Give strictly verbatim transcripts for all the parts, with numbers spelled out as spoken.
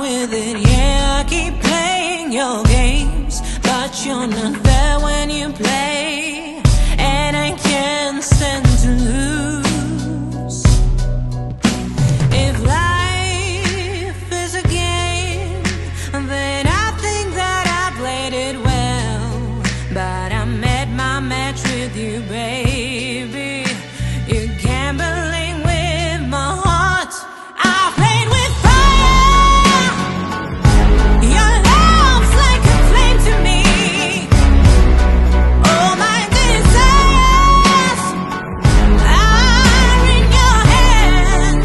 with it. Yeah, I keep playing your games, but you're not there when you play, and I can't stand to lose. If life is a game, then I think that I played it well, but I met my match with you, baby. You gambling with my heart. I played with fire. Your love's like a flame to me. All my desires are in your hands.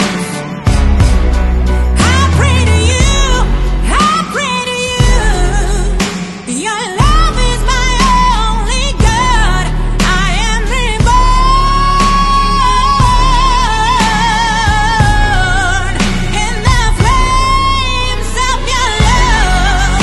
I pray to you, I pray to you. Your love is my only God. I am reborn in the flames of your love.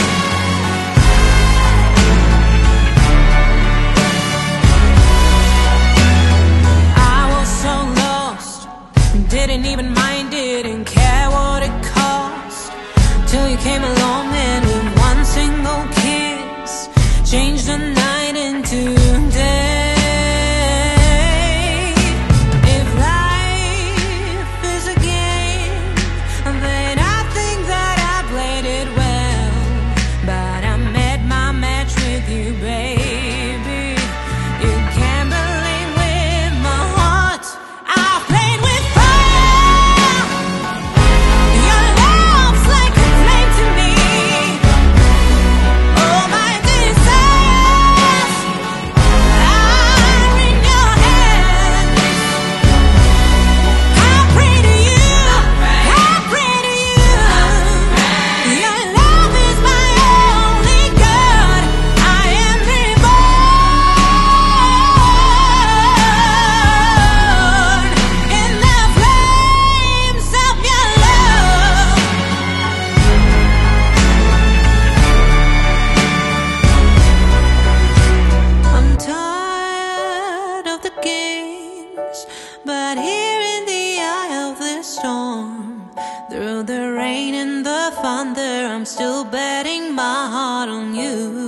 I was so lost, didn't even mind, didn't care what it cost, till you came along and with one single kiss changed the night into day. If life is a game, then I think that I played it well, but I met my match with you, baby. You gambling with my heart. I played with fire. Your love's like a flame to me. All my desires are in your hands. I pray to you, I pray to you. Your love is my only God. I am reborn in the flames of your love. I'm tired of the games, but here in the eye of the storm, through the rain and the thunder, I'm still betting my heart on you.